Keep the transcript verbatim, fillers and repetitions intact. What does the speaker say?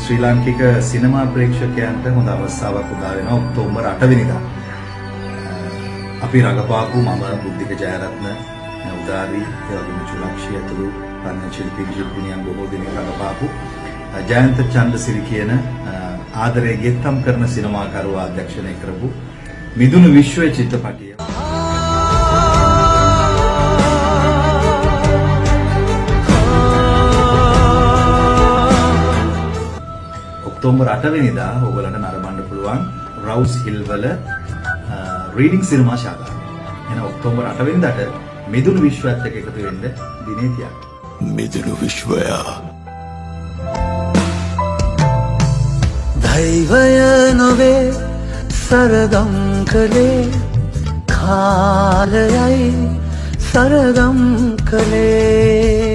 ශ්‍රී ලාංකික සිනමා ප්‍රේක්ෂකයන්ට හොඳ අවස්ථාවක් උදා වෙනවා ඔක්තෝබර් අට වෙනිදා. අපි රඟපාපු මම බුද්ධික ජයරත්න උදාරි එවැගේම චුලක්ෂී ඇතුළු රංගන ශිල්පී ශිල්පිනියන් බොහෝ දෙනෙක් රඟපාපු ජයන්ත චන්දසිරි කියන ආදරයේ ගෙත්තම් කරන සිනමාකරුවා අධ්‍යක්ෂණය කරපු මිදුණු විශ්වයේ චිත්‍රපටය ඔක්තෝබර් අට වෙනිදා ඔයගලන්ට නරඹන්න පුළුවන් රවුස් හිල් වල රීඩිං සිනමා ශාලාව. එන ඔක්තෝබර් අට වෙනිදාට මිදුණු විශ්වයත් එක්ක එකතු වෙන්න දිනේ තියන්න. මිදුණු විශ්වය දෛවය නොවේ සරගම් කළේ කාලයයි සරගම් කළේ